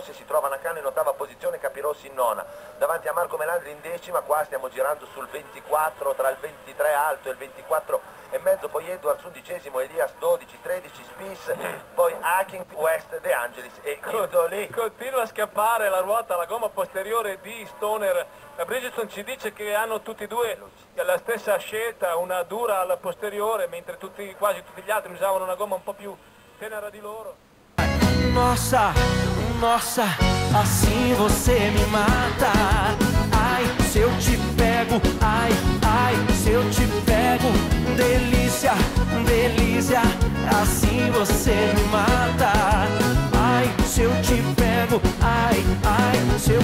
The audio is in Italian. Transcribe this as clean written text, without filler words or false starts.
Rossi si trova Nakano in ottava posizione, Capirossi in nona. Davanti a Marco Melandri in decima, qua stiamo girando sul 24, tra il 23 alto e il 24 e mezzo, poi Edwards 11esimo, Elias 12, 13 Spies, poi Hacking, West, De Angelis e Guidoli. Continua a scappare la ruota, la gomma posteriore di Stoner. Bridgestone ci dice che hanno tutti e due la stessa scelta, una dura alla posteriore, mentre quasi tutti gli altri usavano una gomma un po' più tenera di loro. Nossa, nossa, assim você me mata. Ai, se eu te pego, ai, ai, se eu te pego. Delícia, delícia, assim você me mata. Ai, se eu te pego, ai, ai, se eu